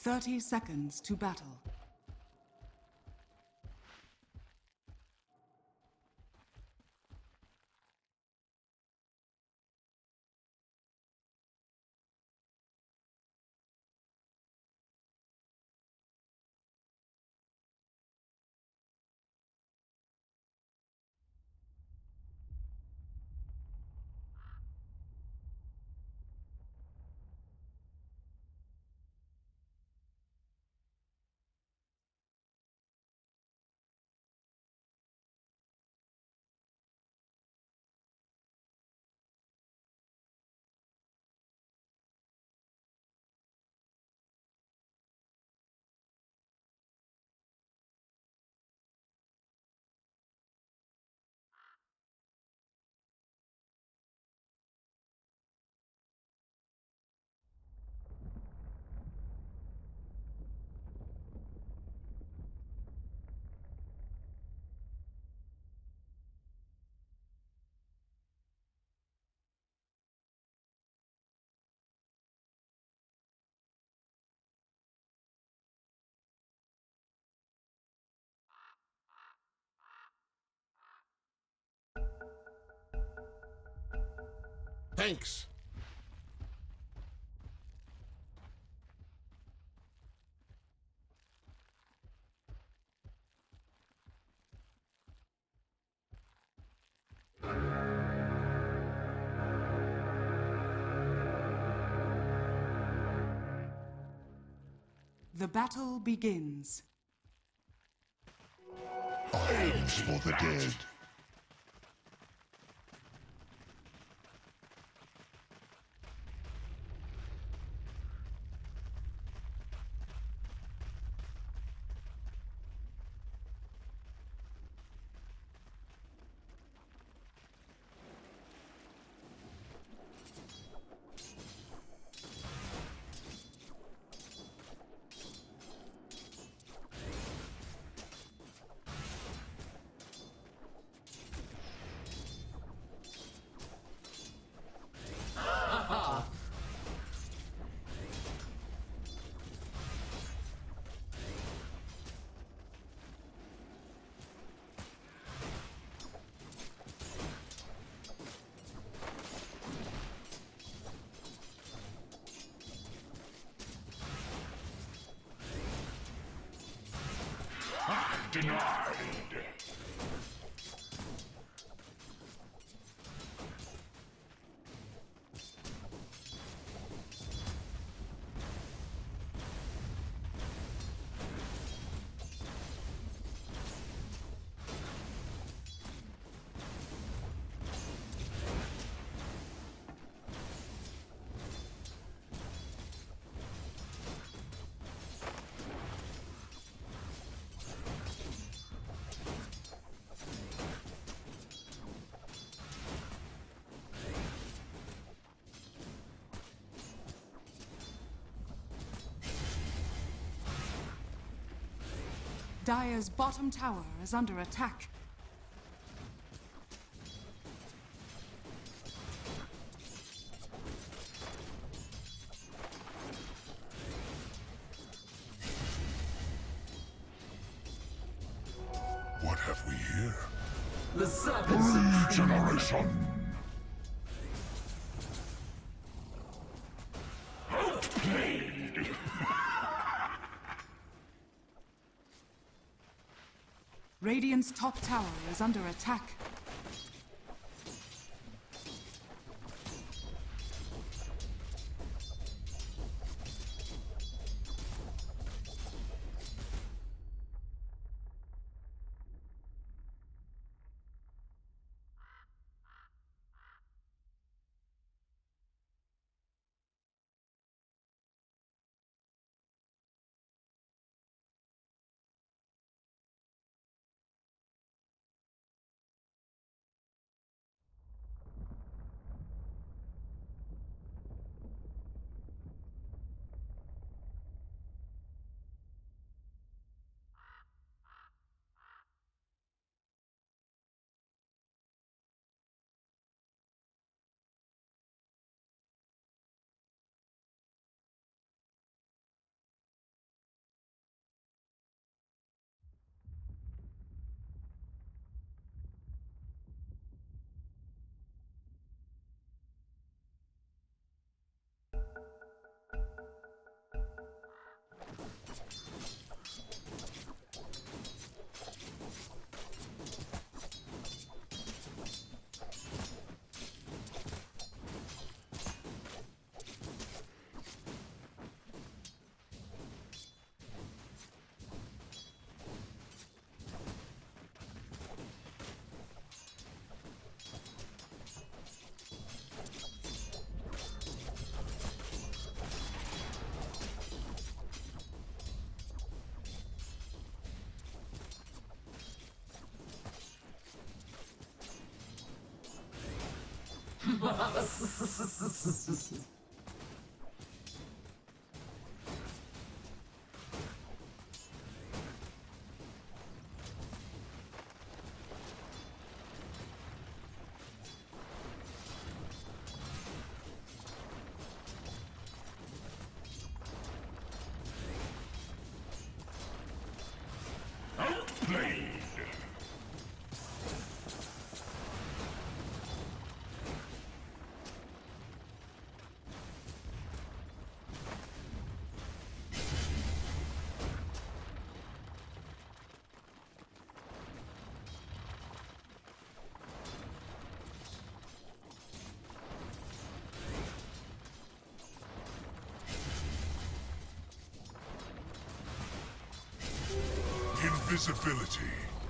30 seconds to battle. Thanks. The battle begins. Arms for the dead. Denied. Dire's bottom tower is under attack. What have we here? The serpent. Regeneration! Outplayed! Radiant's top tower is under attack. Outplayed. Invisibility.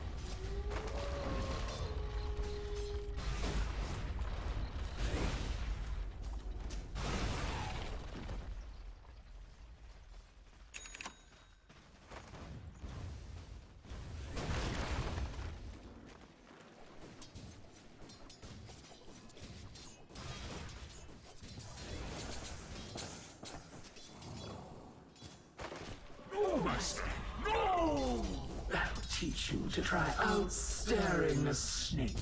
No, Master! No! That'll teach you to try outstaring a snake.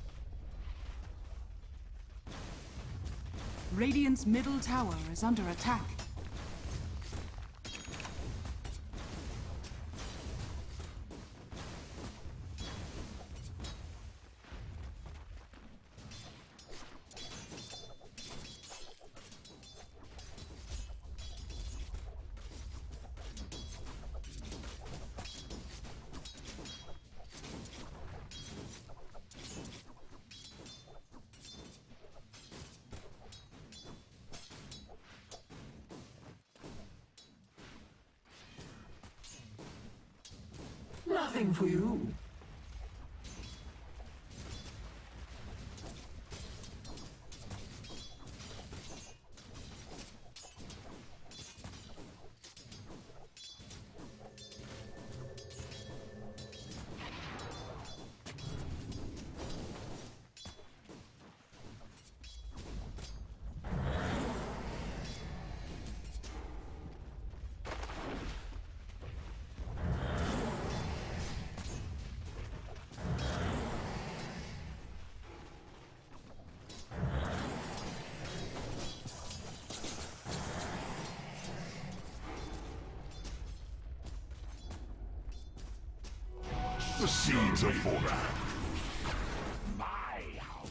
Radiant's middle tower is under attack. Nothing for you. The seeds of fortune. My house.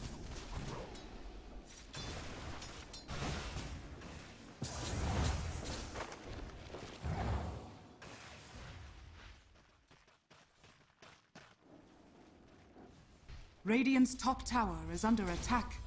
Radiant's top tower is under attack.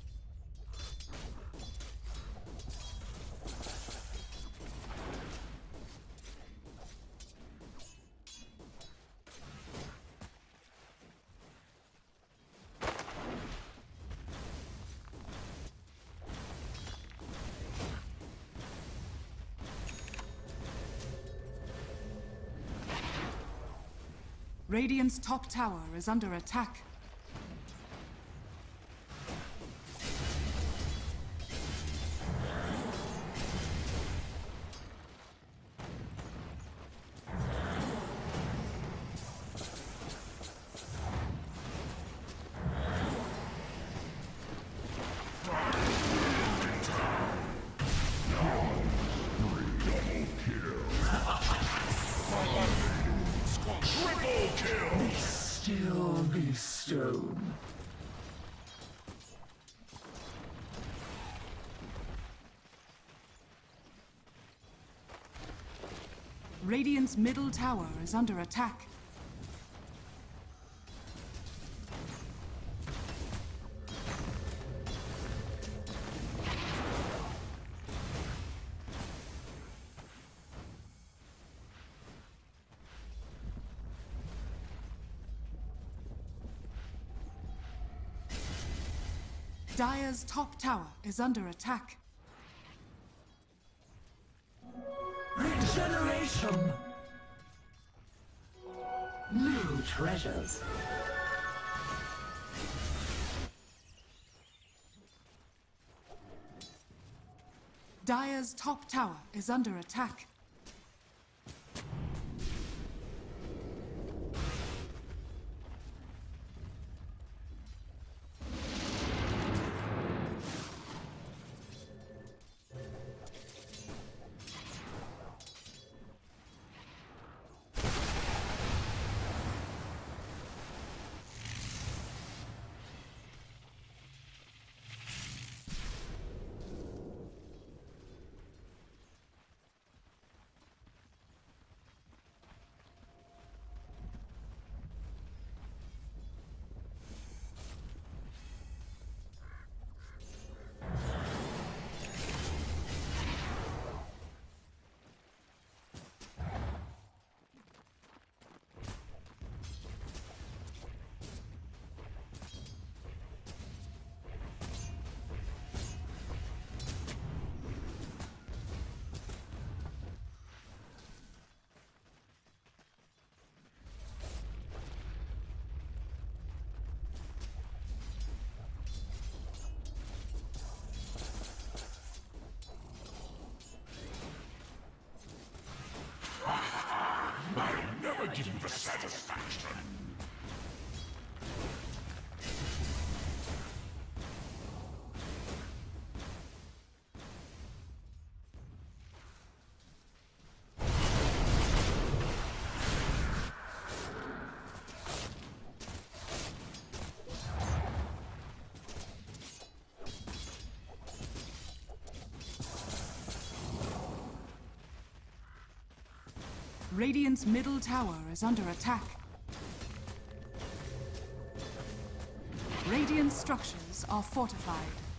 Radiant's top tower is under attack. Still be stone. Radiant's middle tower is under attack. Dire's top tower is under attack. Regeneration! New treasures. Dire's top tower is under attack. I'll never give you the satisfaction. Radiant's middle tower is under attack. Radiant structures are fortified.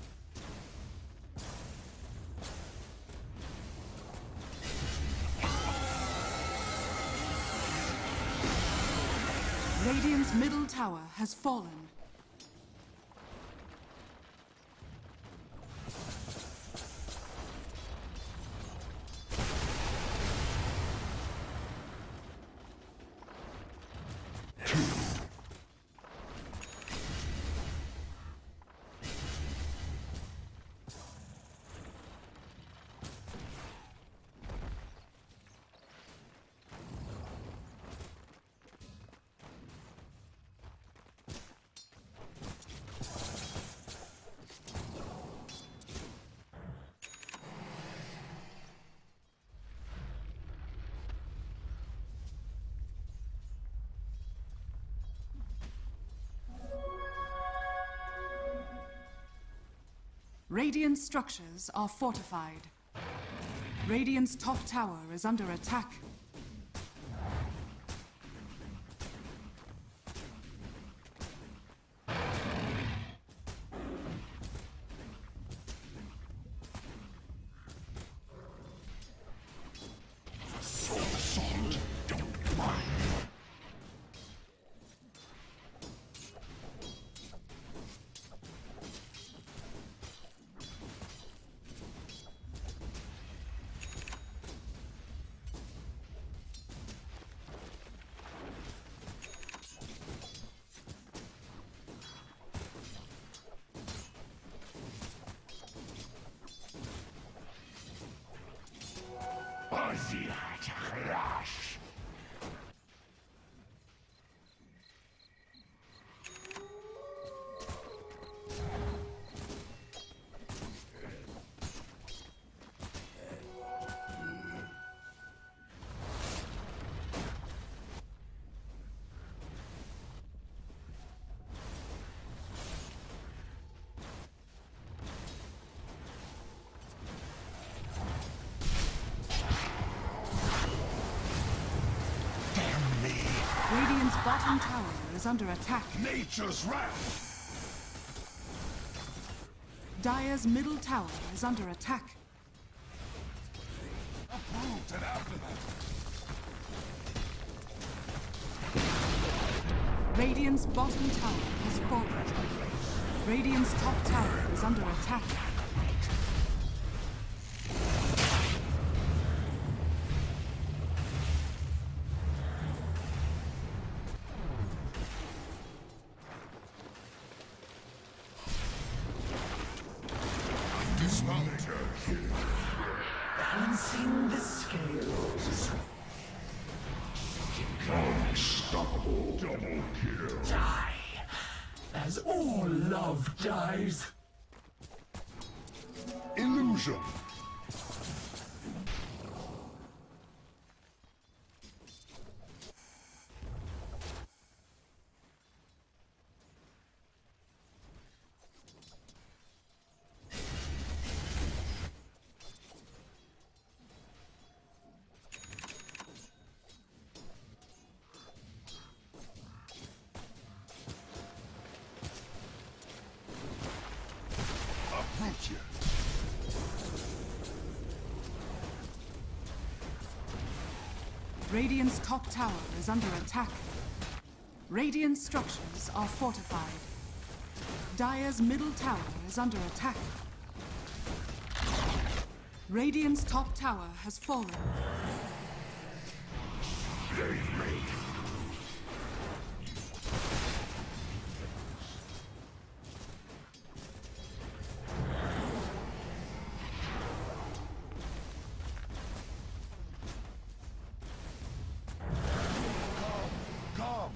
Radiant's middle tower has fallen. Radiant structures are fortified. Radiant's top tower is under attack. Crash! Radiant's bottom tower is under attack. Nature's wrath! Dire's middle tower is under attack. Approved and after that. Radiant's bottom tower has fallen. Radiant's top tower is under attack. Dismounted. Double kill. Die, as all love dies. Illusion. Approach you. Radiant's top tower is under attack. Radiant structures are fortified. Dire's middle tower is under attack. Radiant's top tower has fallen. Come.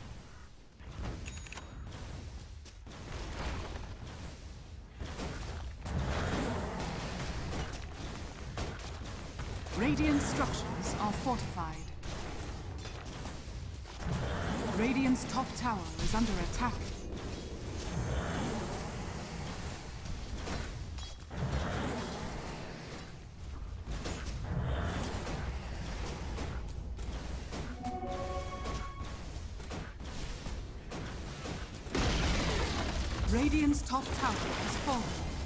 Radiant structures are fortified. Radiant's top tower is under attack. Radiant's top tower has fallen.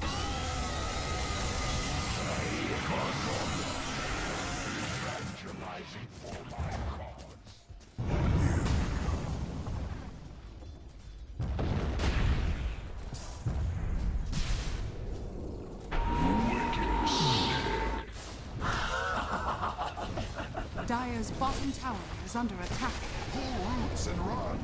Evangelizing for my cause. Dire's bottom tower is under attack. Pull roots and run.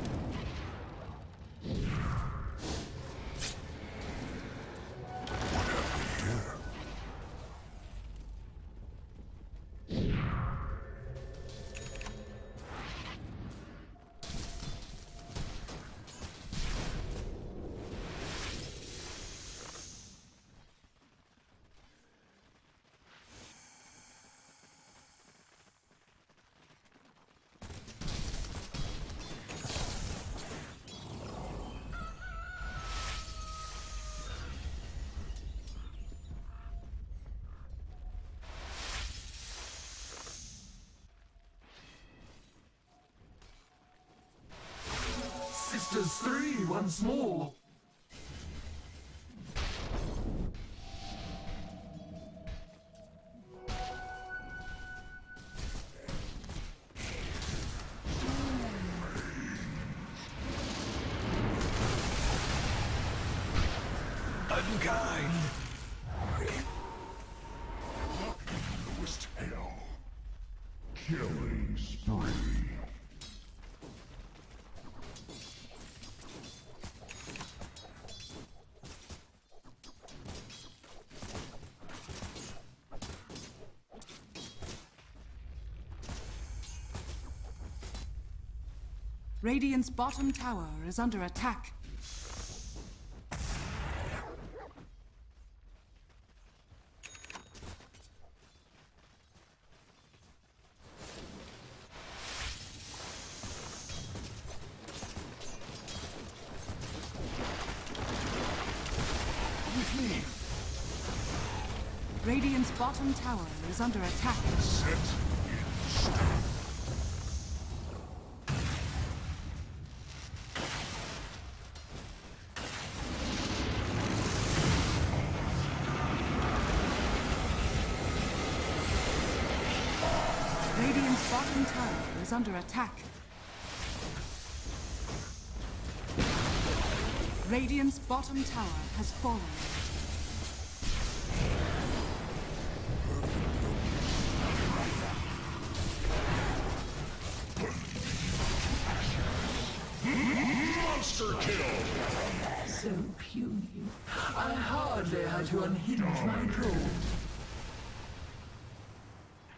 Sisters 3 once more. Unkind. Lowest hell. Killing spree. Radiant's bottom tower is under attack. With me. Radiant's bottom tower is under attack. Set in stone. Radiant's bottom tower is under attack. Radiant's bottom tower has fallen. Monster kill. So puny. I hardly had to unhinge my jaw.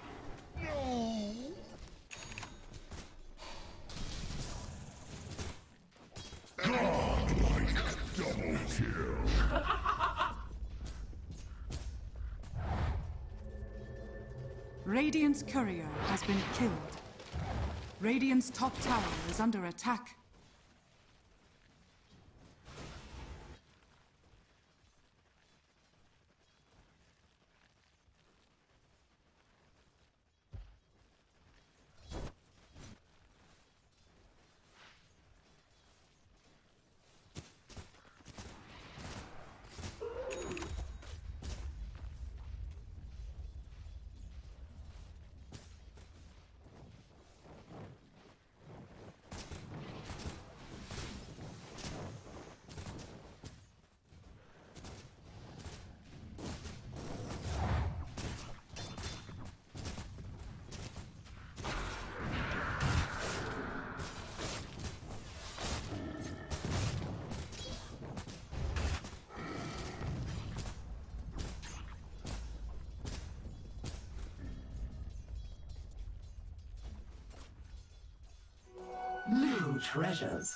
No. Radiant's courier has been killed. Radiant's top tower is under attack. New treasures.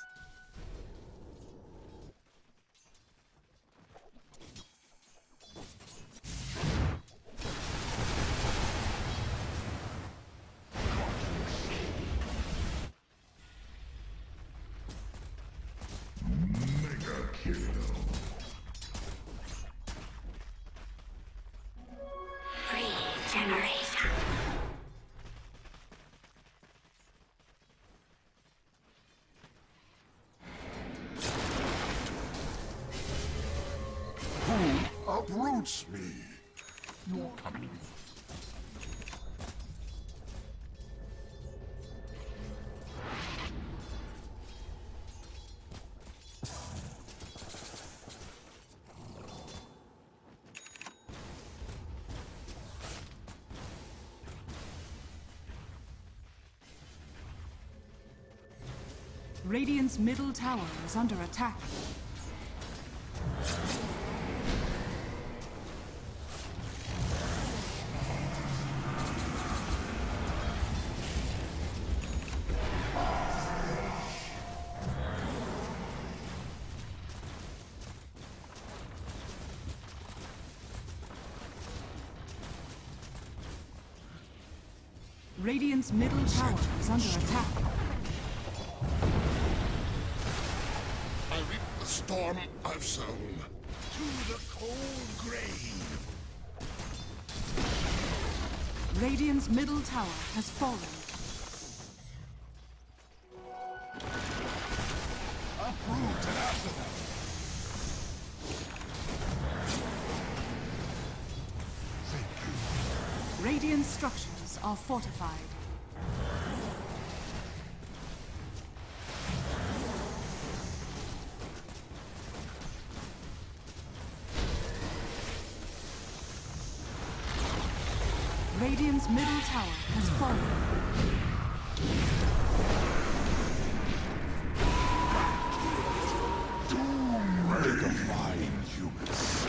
Mega kill. Regeneration. Who uproots me? You're coming. Radiant's middle tower is under attack. Radiant's middle tower is under attack. I reap the storm I've sown. To the cold grave. Radiant's middle tower has fallen. Uproot and after them. Radiant structures are fortified. Radiant's middle tower has fallen. Mega fine humans.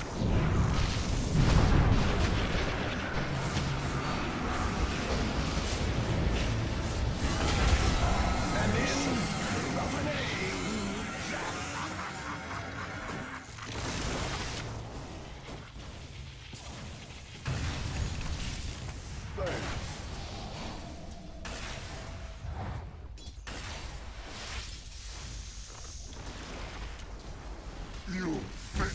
You fit.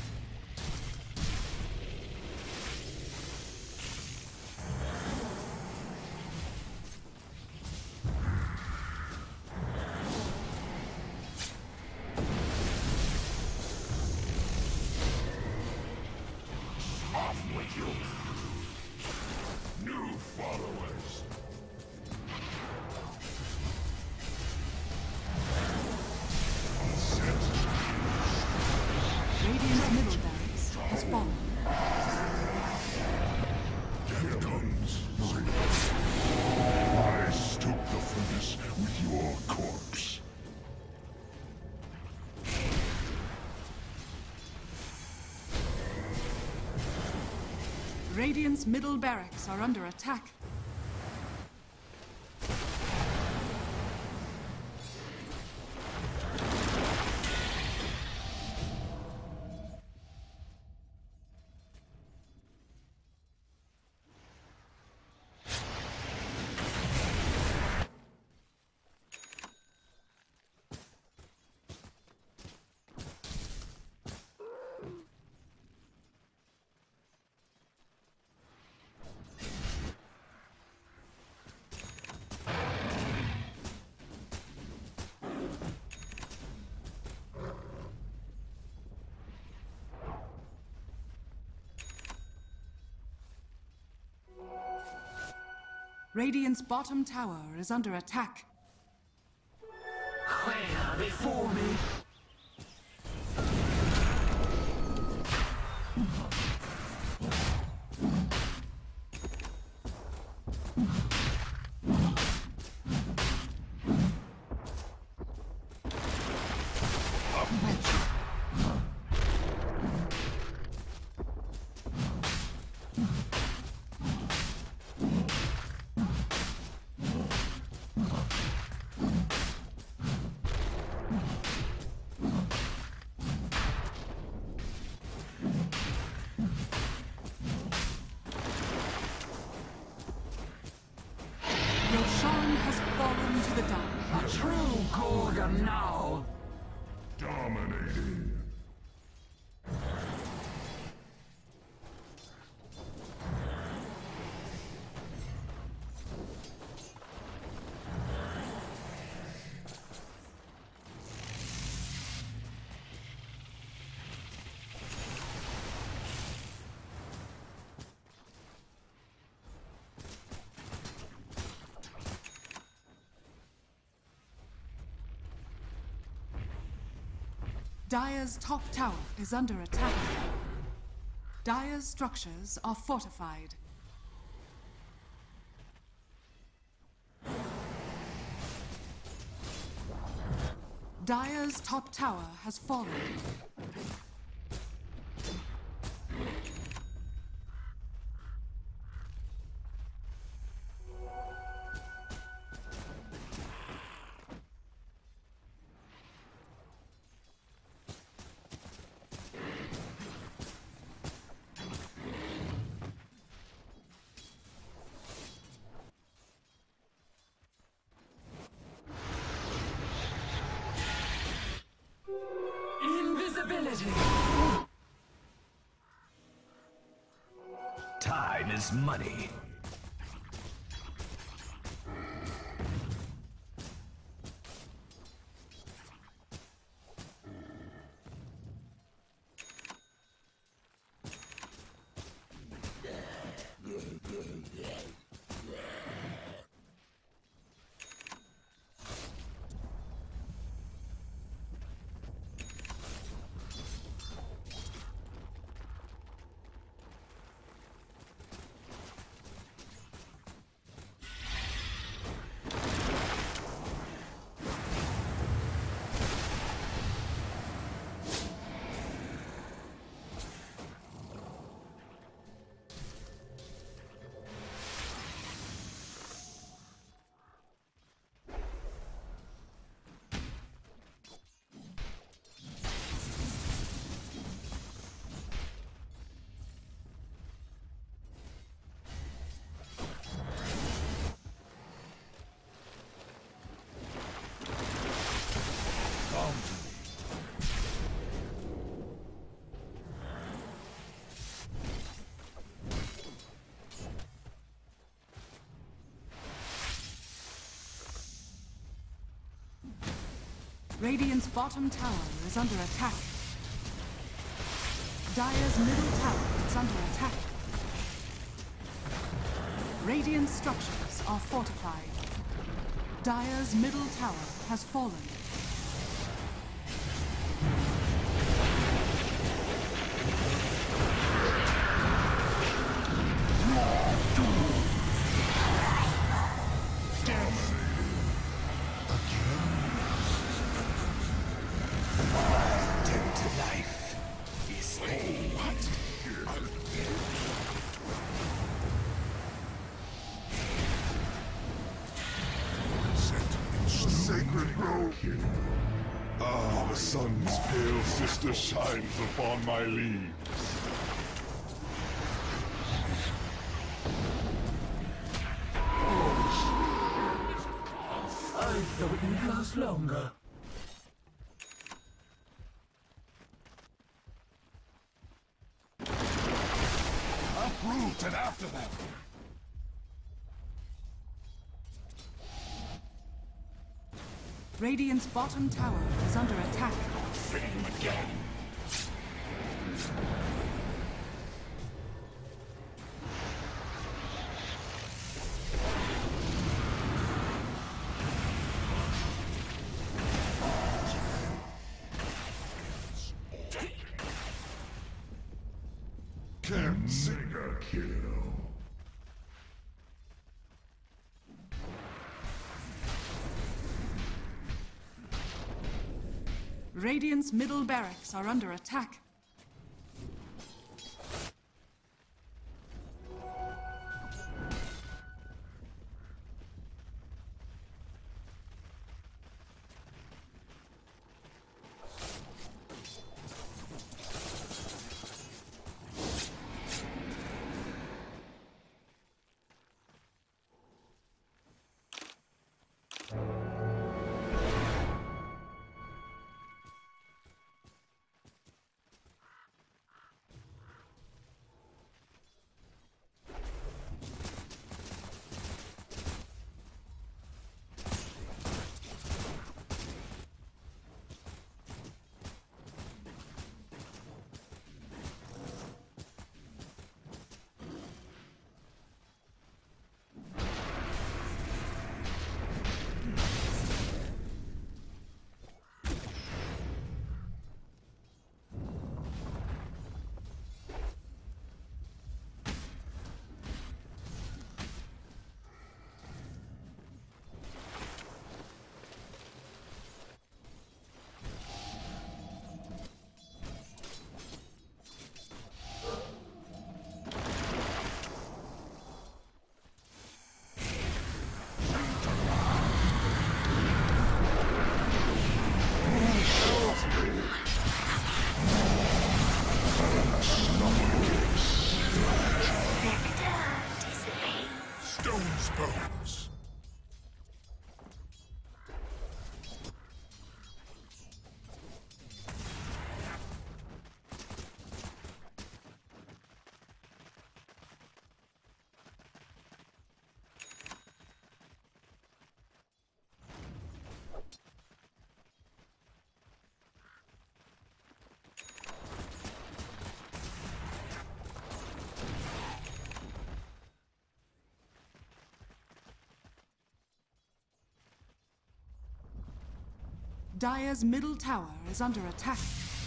Off with you. New followers. Radiant's middle barracks has fallen. Here comes my I stoke the furnace with your corpse. Radiant's middle barracks are under attack. Radiant's bottom tower is under attack. Quail before me. Roshan has fallen to the dark. A true Gorgon now. Dominating. Dire's top tower is under attack. Dire's structures are fortified. Dire's top tower has fallen. Invisibility. Time is money. Radiant's bottom tower is under attack. Dire's middle tower is under attack. Radiant structures are fortified. Dire's middle tower has fallen. Sacred grove. Ah, the sun's pale sister shines upon my leaves. I thought you'd last longer. Uproot and after them. Radiant's bottom tower is under attack. Fame again. Can't see. Mega kill. Radiant's middle barracks are under attack. Stone's bones. Dire's middle tower is under attack.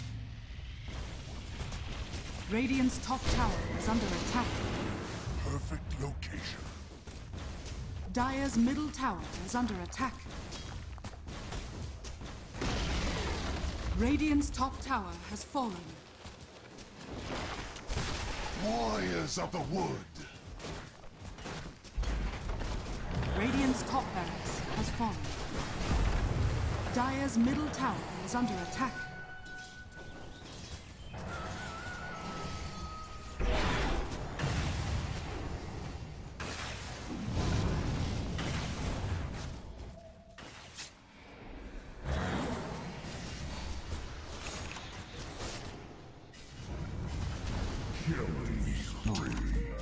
Radiant's top tower is under attack. Perfect location. Dire's middle tower is under attack. Radiant's top tower has fallen. Warriors of the wood. Radiant's top barracks has fallen. Dire's middle tower is under attack. Killing spree.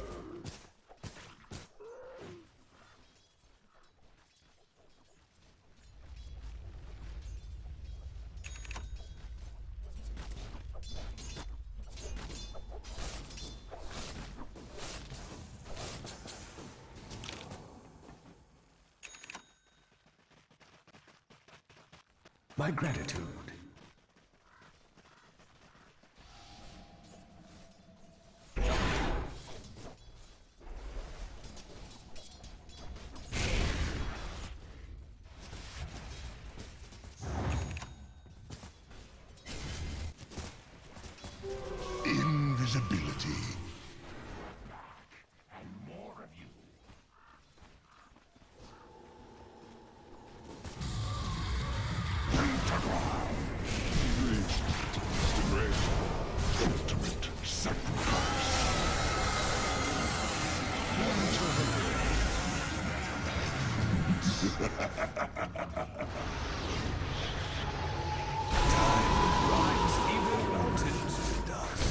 My gratitude. Invisibility. Ultimate sacrifice. Rise even mountains to dust.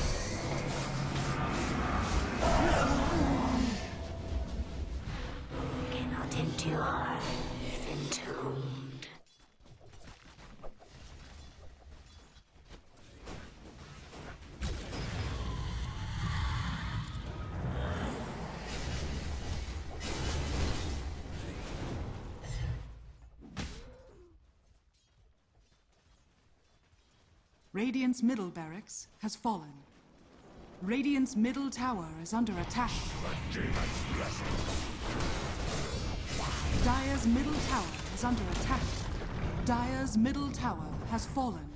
Cannot endure is entombed. Radiant's middle barracks has fallen. Radiant's middle tower is under attack. Dire's middle tower is under attack. Dire's middle tower has fallen.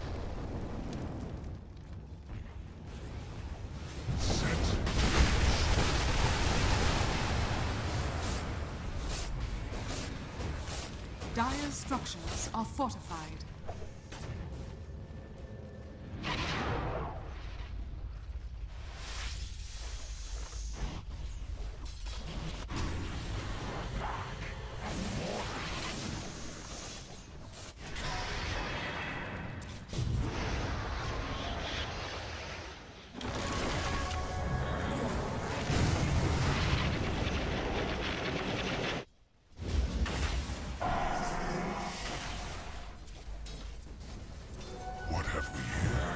Dire's structures are fortified. What have we here?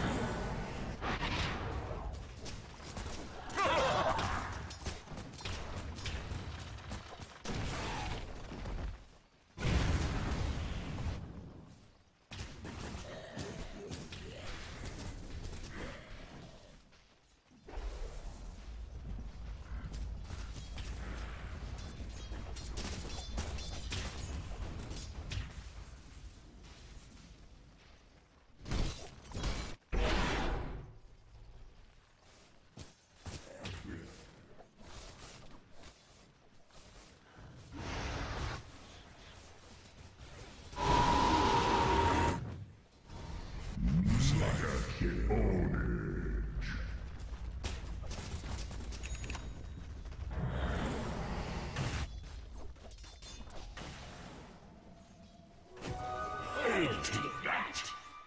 Take that!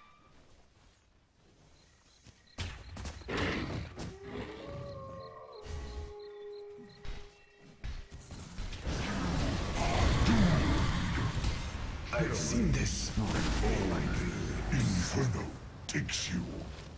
I've seen this. All my dreams. Inferno takes you.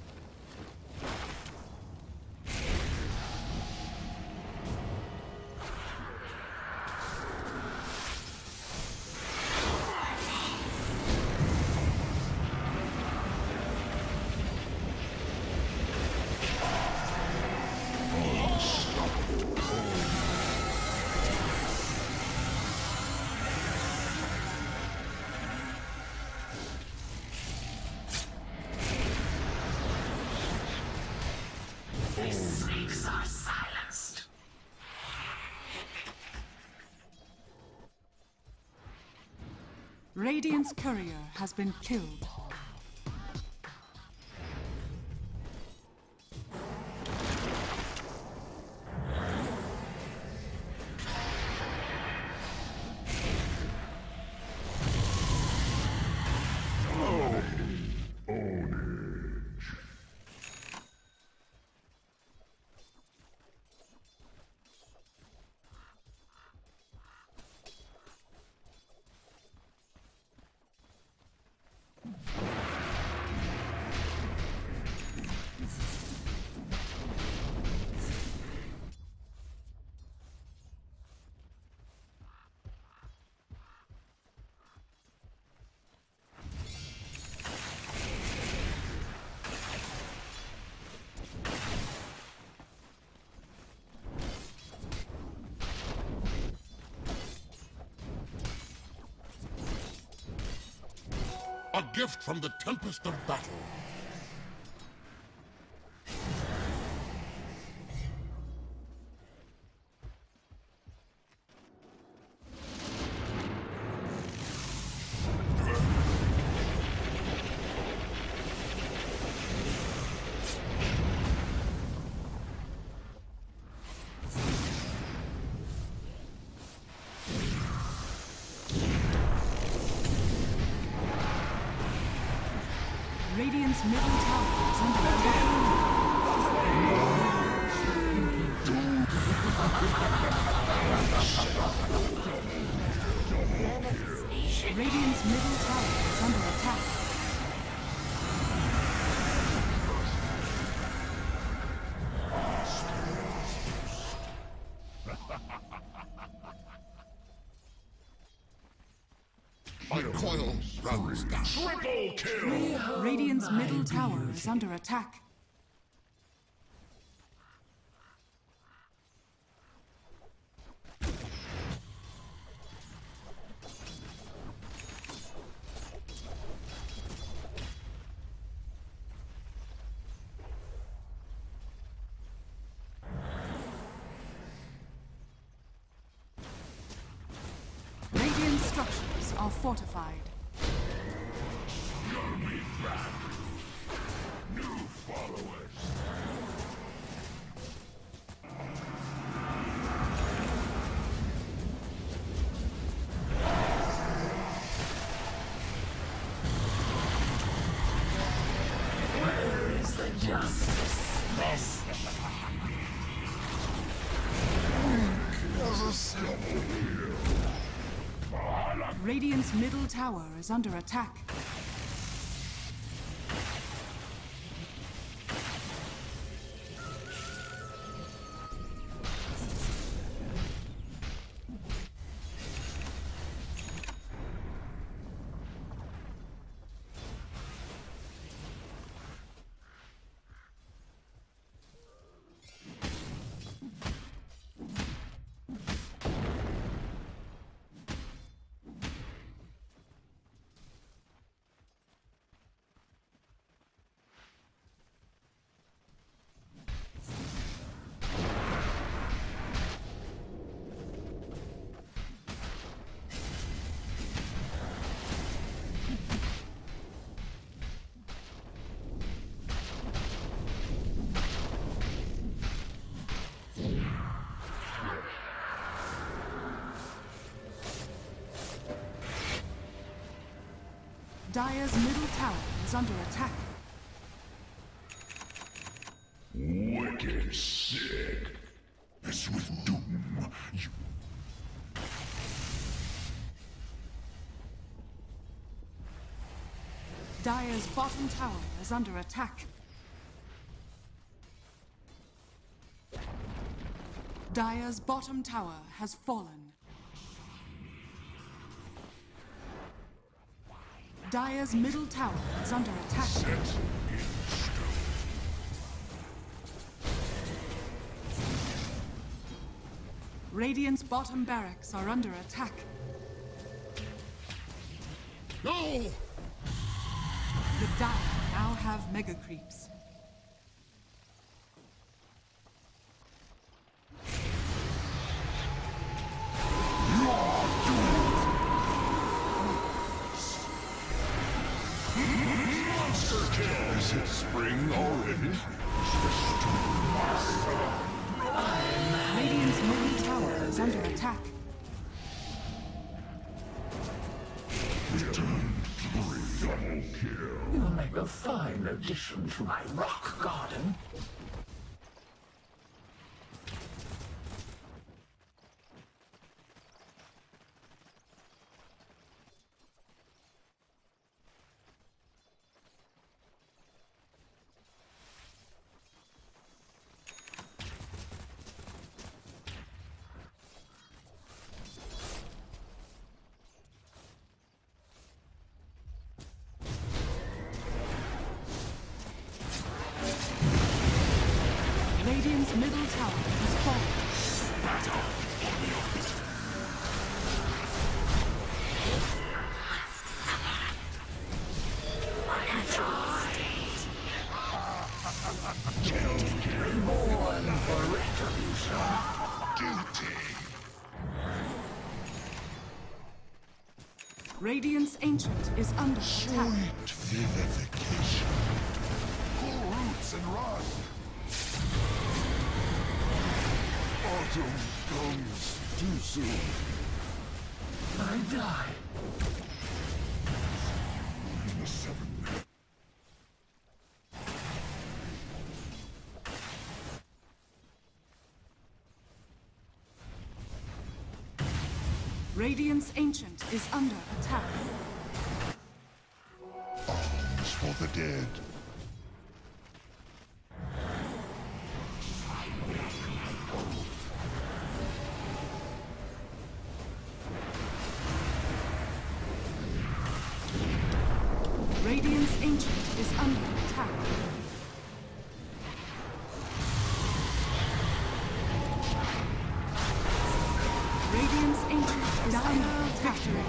Snakes are silenced. Radiant's courier has been killed. A gift from the Tempest of Battle. Radiant's middle tower is under attack. Radiant's middle tower is under attack. My coil runs down. Triple kill! Radiant's middle tower is under attack. structures are fortified. New followers. Where is the justice? This As a simple hero. Radiant's middle tower is under attack. Dire's middle tower is under attack. Wicked sick. As with doom, you... Dire's bottom tower is under attack. Dire's bottom tower has fallen. Dire's middle tower is under attack. Set in stone. Radiant's bottom barracks are under attack. No! The Dire now have mega creeps. Is it spring already? Radiant's middle tower is under attack. Double kill. will make a fine addition to my rock garden. Radiant's middle tower has fallen. Born for retribution. Guilty. Radiant's ancient is under attack. Sweet vivification. Cool roots and rust. Autumn comes too soon. I die. In the seven. Radiant's ancient is under attack. Arms for the dead. Radiant's ancient is under attack. Radiant's ancient is under attack.